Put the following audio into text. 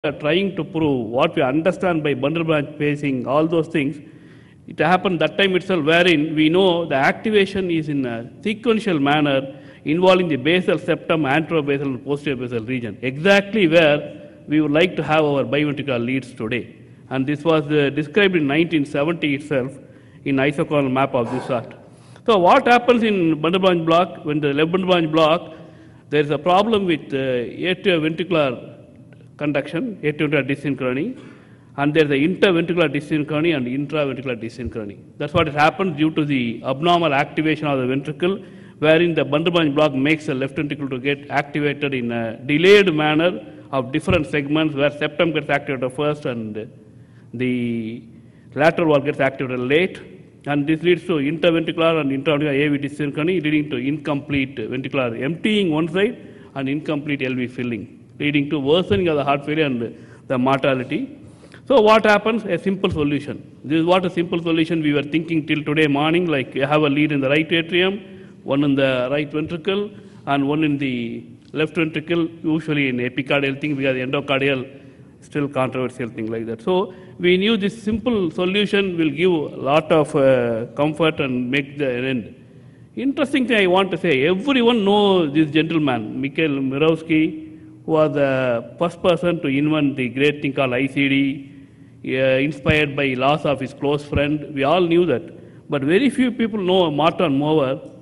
are trying to prove, what we understand by bundle branch pacing, all those things, it happened that time itself, wherein we know the activation is in a sequential manner involving the basal septum, anterobasal, and posterior basal region, exactly where we would like to have our biventricular leads today. And this was described in 1970 itself in isochronal map of this sort. So what happens in bundle branch block? When the left bundle branch block, there is a problem with atrioventricular conduction, atrioventricular dysynchrony, and there is the interventricular dysynchrony and intraventricular dysynchrony. That's what has happened due to the abnormal activation of the ventricle, wherein the bundle branch block makes the left ventricle to get activated in a delayed manner of different segments, where septum gets activated first and the lateral wall gets activated late. And this leads to interventricular and intraventricular AV dysynchrony, leading to incomplete ventricular emptying one side and incomplete LV filling, leading to worsening of the heart failure and the mortality. So what happens? A simple solution. This is what a simple solution we were thinking till today morning, like you have a lead in the right atrium, one in the right ventricle, and one in the left ventricle, usually in epicardial thing, because endocardial still controversial thing like that. So we knew this simple solution will give a lot of comfort and make the end. Interesting thing I want to say, everyone knows this gentleman, Mikhail Mirovsky, who was the first person to invent the great thing called ICD, inspired by loss of his close friend. We all knew that. But very few people know Morton Mower,